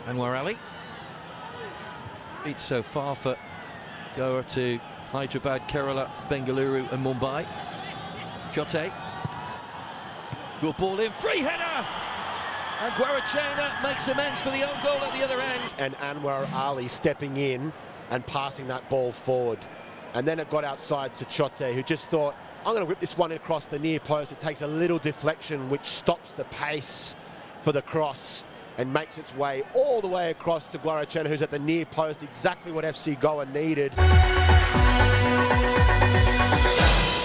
Anwar Ali. Beats so far for Goa to Hyderabad, Kerala, Bengaluru and Mumbai. Chothe. Good ball in, free header! And Guarachena makes amends for the own goal at the other end. And Anwar Ali stepping in and passing that ball forward. And then it got outside to Chothe, who just thought, I'm going to whip this one across the near post. It takes a little deflection, which stops the pace for the cross and makes its way all the way across to Guarachena, who's at the near post, exactly what FC Goa needed.